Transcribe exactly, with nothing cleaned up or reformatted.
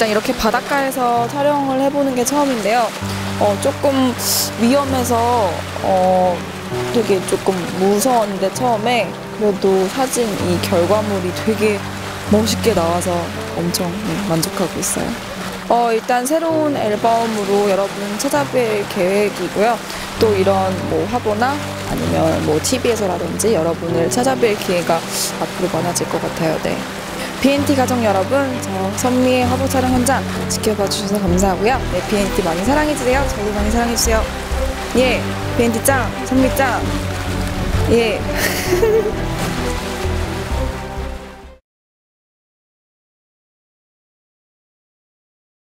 일단 이렇게 바닷가에서 촬영을 해보는 게 처음인데요. 어, 조금 위험해서 어, 되게 조금 무서웠는데 처음에 그래도 사진 이 결과물이 되게 멋있게 나와서 엄청 네, 만족하고 있어요. 어, 일단 새로운 앨범으로 여러분 찾아뵐 계획이고요. 또 이런 뭐 화보나 아니면 뭐 티비에서라든지 여러분을 찾아뵐 기회가 앞으로 많아질 것 같아요. 네. 비엔티 가족 여러분, 저 선미의 화보 촬영 현장 지켜봐 주셔서 감사하고요. 네, 비엔티 많이 사랑해주세요. 저도 많이 사랑해주세요. 예, 비엔티 짱, 선미 짱. 예.